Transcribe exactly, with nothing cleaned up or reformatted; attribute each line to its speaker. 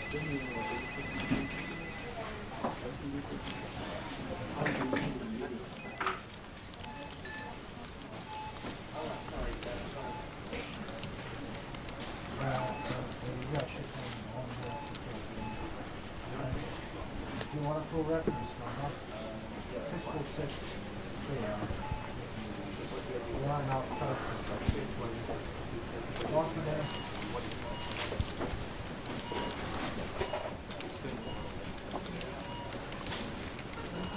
Speaker 1: You want a full reference number? six four six.